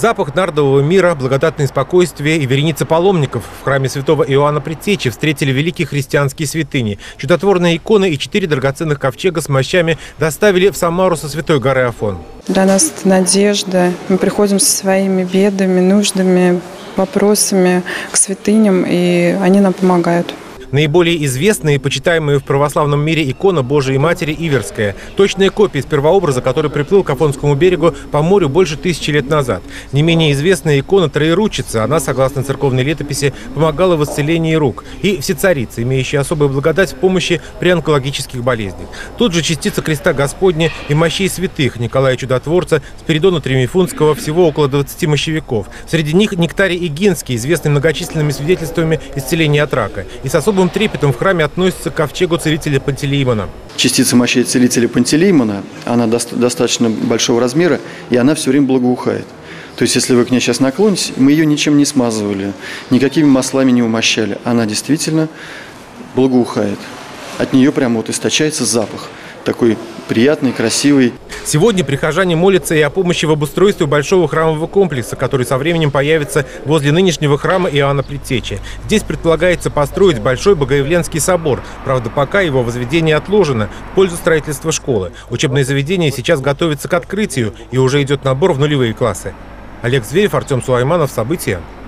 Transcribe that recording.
Запах нардового мира, благодатное спокойствие и вереница паломников в храме святого Иоанна Предтечи встретили великие христианские святыни. Чудотворные иконы и 4 драгоценных ковчега с мощами доставили в Самару со Святой горы Афон. Для нас это надежда. Мы приходим со своими бедами, нуждами, вопросами к святыням, и они нам помогают. Наиболее известная и почитаемая в православном мире икона Божией Матери Иверская. Точная копия из первообраза, который приплыл к Афонскому берегу по морю больше 1000 лет назад. Не менее известная икона Троеручица. Она, согласно церковной летописи, помогала в исцелении рук. И Всецарица, имеющая особую благодать в помощи при онкологических болезнях. Тут же частица креста Господня и мощей святых Николая Чудотворца, Спиридона Тремифунского, всего около 20 мощевиков. Среди них Нектарий Игинский, известный многочисленными свидетельствами исцеления от рака. И с особым трепетом в храме относится к ковчегу целителя Пантелеимона. Частица мощей целителя Пантелеимона, она достаточно большого размера, и она все время благоухает. То есть, если вы к ней сейчас наклонитесь, мы ее ничем не смазывали, никакими маслами не умощали. Она действительно благоухает. От нее прямо вот источается запах. Такой приятный, красивый. Сегодня прихожане молятся и о помощи в обустройстве большого храмового комплекса, который со временем появится возле нынешнего храма Иоанна Предтечи. Здесь предполагается построить большой Богоявленский собор. Правда, пока его возведение отложено в пользу строительства школы. Учебное заведение сейчас готовится к открытию и уже идет набор в нулевые классы. Олег Зверев, Артем Сулайманов. События.